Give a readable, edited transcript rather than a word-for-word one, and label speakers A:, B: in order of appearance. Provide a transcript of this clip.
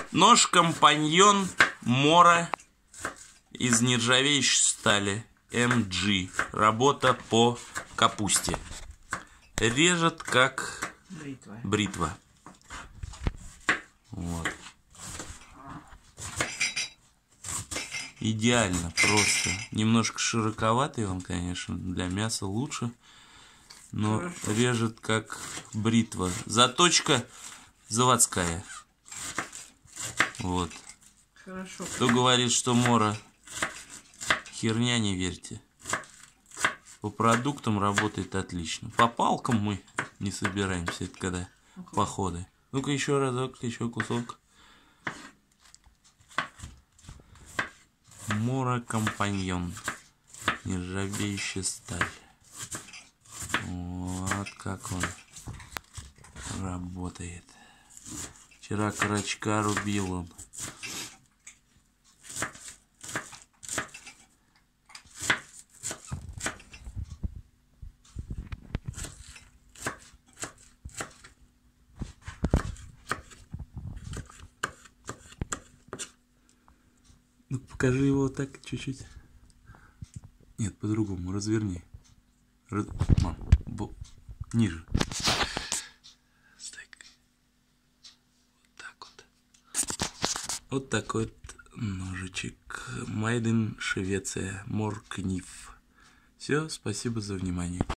A: Нож-компаньон Мора из нержавеющей стали MG. Работа по капусте. Режет как бритва. Вот. Идеально просто. Немножко широковатый он, конечно, для мяса лучше. Но хорошо. Режет как бритва. Заточка заводская. Вот.
B: Хорошо.
A: Кто говорит, что Мора херня, не верьте. По продуктам работает отлично. По палкам мы не собираемся, это когда походы. Ну-ка еще разок, еще кусок. Мора компаньон. Нержавеющая сталь. Вот как он работает. Вчера карачка рубил он. Ну покажи его так чуть-чуть. Нет, по-другому, разверни. Мам, ниже. Так. Вот так вот. Вот такой вот ножичек. Made in Швеция. Моркниф. Все, спасибо за внимание.